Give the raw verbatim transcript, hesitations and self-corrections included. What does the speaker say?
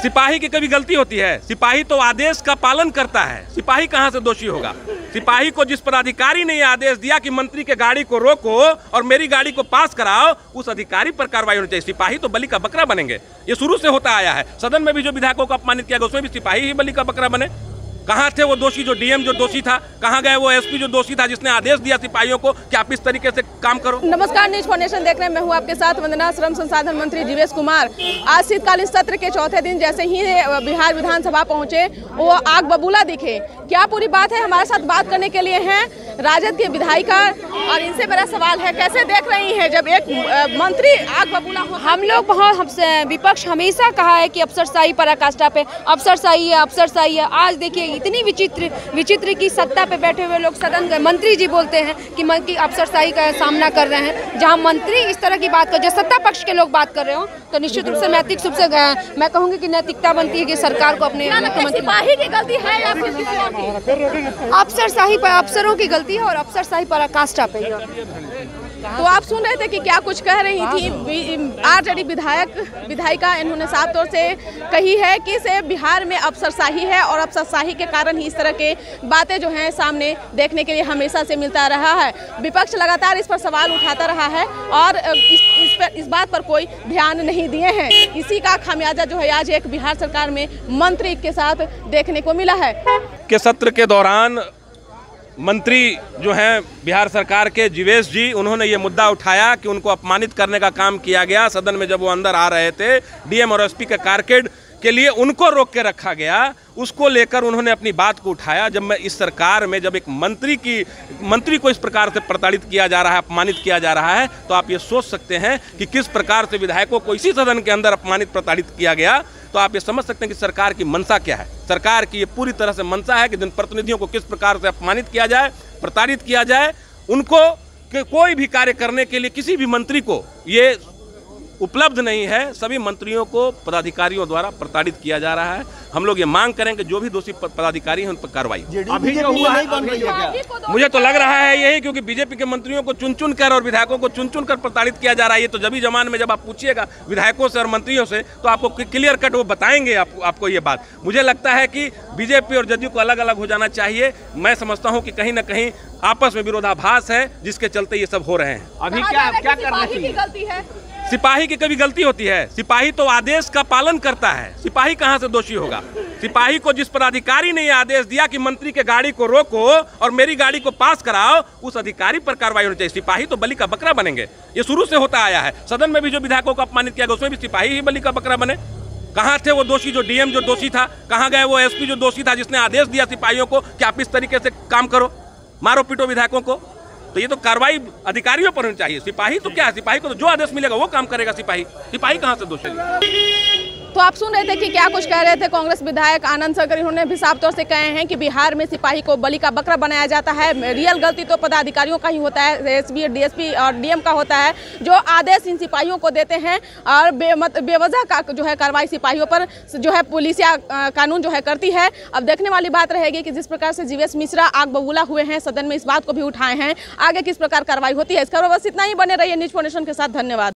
सिपाही की कभी गलती होती है? सिपाही तो आदेश का पालन करता है, सिपाही कहां से दोषी होगा? सिपाही को जिस पदाधिकारी ने यह आदेश दिया कि मंत्री के गाड़ी को रोको और मेरी गाड़ी को पास कराओ, उस अधिकारी पर कार्रवाई होनी चाहिए। सिपाही तो बलि का बकरा बनेंगे, ये शुरू से होता आया है। सदन में भी जो विधायकों को अपमानित किया गया उसमें भी सिपाही ही बलि का बकरा बने। कहाँ थे वो दोषी, जो डीएम जो दोषी था? कहाँ गए वो एसपी जो दोषी था, जिसने आदेश दिया सिपाहियों को कि आप इस तरीके से काम करो? नमस्कार, न्यूज फाउंडेशन देख रहे हैं, मैं हूँ आपके साथ वंदना। श्रम संसाधन मंत्री जीवेश कुमार आज शीतकालीन सत्र के चौथे दिन जैसे ही बिहार विधानसभा पहुंचे वो आग बबूला दिखे। क्या पूरी बात है? हमारे साथ बात करने के लिए हैं राजद के विधायिका, और इनसे मेरा सवाल है, कैसे देख रही है जब एक मंत्री आग बबूला हो? हम लोग बहुत हमसे विपक्ष हमेशा कहा है कि अफसरशाही पराकाष्ठा पे अफसरशाही है, अफसरशाही है। आज देखिए इतनी विचित्र विचित्र की सत्ता पे बैठे हुए लोग सदन के मंत्री जी बोलते हैं कि मंत्री अफसरशाही का सामना कर रहे हैं। जहां मंत्री इस तरह की बात कर, जो सत्ता पक्ष के लोग बात कर रहे हो, तो निश्चित रूप से नैतिक रूप से मैं कहूँगी कि नैतिकता बनती है कि सरकार को अपने सिपाही की गलती है या फिर किसी और की? अफसरशाही पर अफसरों की गलती है और अफसरशाही पराकाष्ठा पे। तो आप सुन रहे थे कि क्या कुछ कह रही थी आरजेडी विधायक विधायिका। इन्होंने साफ तौर से कही है कि से बिहार में अफसरशाही है और अफसरशाही के कारण ही इस तरह के बातें जो हैं सामने देखने के लिए हमेशा से मिलता रहा है। विपक्ष लगातार इस पर सवाल उठाता रहा है और इस इस, पर, इस बात पर कोई ध्यान नहीं दिए हैं। इसी का खामियाजा जो है आज एक बिहार सरकार में मंत्री के साथ देखने को मिला है। के सत्र के दौरान मंत्री जो हैं बिहार सरकार के जीवेश जी, उन्होंने ये मुद्दा उठाया कि उनको अपमानित करने का काम किया गया। सदन में जब वो अंदर आ रहे थे, डीएम और एसपी के कारकेड के लिए उनको रोक के रखा गया। उसको लेकर उन्होंने अपनी बात को उठाया। जब मैं इस सरकार में जब एक मंत्री की मंत्री को इस प्रकार से प्रताड़ित किया जा रहा है, अपमानित किया जा रहा है, तो आप ये सोच सकते हैं कि किस प्रकार से विधायकों को इसी सदन के अंदर अपमानित प्रताड़ित किया गया। तो आप ये समझ सकते हैं कि सरकार की मंशा क्या है। सरकार की ये पूरी तरह से मंशा है कि जनप्रतिनिधियों को किस प्रकार से अपमानित किया जाए, प्रताड़ित किया जाए। उनको कि कोई भी कार्य करने के लिए किसी भी मंत्री को ये उपलब्ध नहीं है। सभी मंत्रियों को पदाधिकारियों द्वारा प्रताड़ित किया जा रहा है। हम लोग ये मांग करें कि जो भी दोषी पदाधिकारी हैं उन पर कार्रवाई। अभी जो हुआ नहीं बन रही है क्या? मुझे तो लग रहा है यही, क्योंकि बीजेपी के मंत्रियों को चुन चुन कर और विधायकों को चुन चुन कर प्रताड़ित किया जा रहा है। ये तो जब ही जमान में जब आप पूछिएगा विधायकों से और मंत्रियों से तो आपको क्लियर कट वो बताएंगे आप, आपको ये बात। मुझे लगता है कि बीजेपी और जदयू को अलग अलग हो जाना चाहिए। मैं समझता हूँ कि कहीं ना कहीं आपस में विरोधाभास है, जिसके चलते ये सब हो रहे हैं। अभी क्या क्या करना चाहिए? सिपाही की कभी गलती होती है? सिपाही तो आदेश का पालन करता है, सिपाही कहां से दोषी होगा? सिपाही को जिस पदाधिकारी ने यह आदेश दिया कि मंत्री के गाड़ी को रोको और मेरी गाड़ी को पास कराओ, उस अधिकारी पर कार्रवाई होनी चाहिए। सिपाही तो बलि का बकरा बनेंगे, ये शुरू से होता आया है। सदन में भी जो विधायकों को अपमानित किया गया उसमें भी सिपाही ही बलि का बकरा बने। कहाँ थे वो दोषी, जो डीएम जो दोषी था? कहाँ गए वो एसपी जो दोषी था, जिसने आदेश दिया सिपाहियों को कि आप इस तरीके से काम करो, मारो पीटो विधायकों को? तो ये तो कार्रवाई अधिकारियों पर होनी चाहिए। सिपाही तो क्या है, सिपाही को तो जो आदेश मिलेगा वो काम करेगा। सिपाही सिपाही कहाँ से दोषी? तो आप सुन रहे थे कि क्या कुछ कह रहे थे कांग्रेस विधायक आनंद शंकर। इन्होंने भी साफ तौर से कहे हैं कि बिहार में सिपाही को बलि का बकरा बनाया जाता है। रियल गलती तो पदाधिकारियों का ही होता है, एसपी, डीएसपी और डीएम का होता है, जो आदेश इन सिपाहियों को देते हैं। और बेमत बेवजह का जो है कार्रवाई सिपाहियों पर जो है पुलिसिया कानून जो है करती है। अब देखने वाली बात रहेगी कि जिस प्रकार से जीवेश मिश्रा आग बबूला हुए हैं, सदन में इस बात को भी उठाए हैं, आगे किस प्रकार कार्रवाई होती है। इस खबर बस इतना ही। बने रहिए न्यूज फाउंडेशन के साथ। धन्यवाद।